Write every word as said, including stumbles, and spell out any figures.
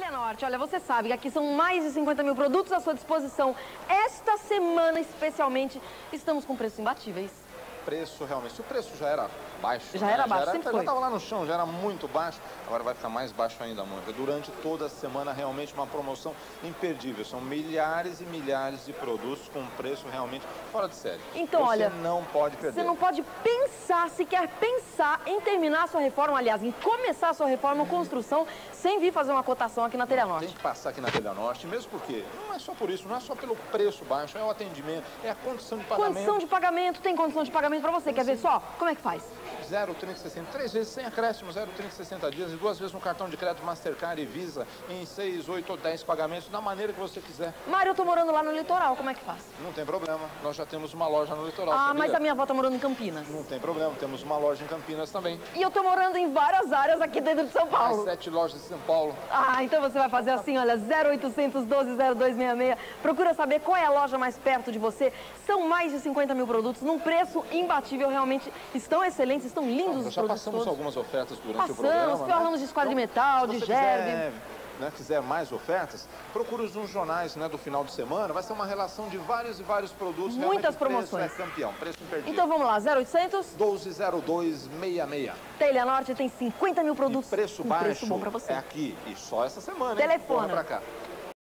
Norte, olha, você sabe que aqui são mais de cinquenta mil produtos à sua disposição. Esta semana, especialmente, estamos com preços imbatíveis. Preço, realmente, se o preço já era baixo... Já né? era baixo, já sempre era, foi. Já estava lá no chão, já era muito baixo, agora vai ficar mais baixo ainda, Mônica. Durante toda a semana, realmente, uma promoção imperdível. São milhares e milhares de produtos com preço realmente fora de série. Então, você olha... Você não pode perder. Você não pode pensar, se quer pensar em terminar a sua reforma, aliás, em começar a sua reforma ou construção, sem vir fazer uma cotação aqui na Telha Norte. Tem que passar aqui na Telha Norte, mesmo porque não é só por isso, não é só pelo preço baixo, é o atendimento, é a condição de pagamento. Condição de pagamento, tem condição de pagamento para você. Quer ver só? Como é que faz? zero trinta e sessenta, três vezes sem acréscimo, zero trinta e sessenta dias e duas vezes no cartão de crédito Mastercard e Visa em seis, oito ou dez pagamentos, da maneira que você quiser. Mário, eu tô morando lá no litoral, como é que faz? Não tem problema, nós já temos uma loja no litoral. Ah, sabia? mas a minha avó tá morando em Campinas. Não tem problema, temos uma loja em Campinas também. E eu tô morando em várias áreas aqui dentro de São Paulo. Mais sete lojas em São Paulo. Ah, então você vai fazer assim, olha, zero oitocentos doze zero dois seis seis. Procura saber qual é a loja mais perto de você. São mais de cinquenta mil produtos num preço imbatível, realmente estão excelentes, estão lindos os Já produtos passamos todos. algumas ofertas durante Passamos, o programa. falamos né? de esquadro de Então, metal, se de você gerbe. Quiser, né, quiser mais ofertas, procure os jornais, né, do final de semana. Vai ser uma relação de vários e vários produtos. Muitas Realmente, promoções. O preço é campeão, preço imperdível. Então vamos lá, zero oitocentos doze zero dois seis seis. Telha Norte tem cinquenta mil produtos. E preço com baixo preço bom pra você. é aqui. E só essa semana. Telefona. Hein? Corra pra cá.